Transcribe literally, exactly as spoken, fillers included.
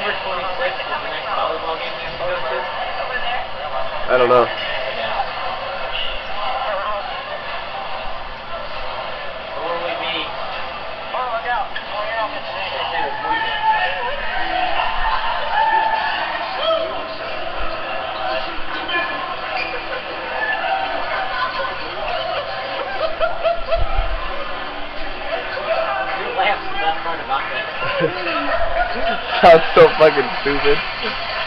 September twenty-sixth is the next volleyball game we have to go to? I don't know. Where will we be? Oh, look out. Your laugh's the best part about that. Sounds so fucking stupid.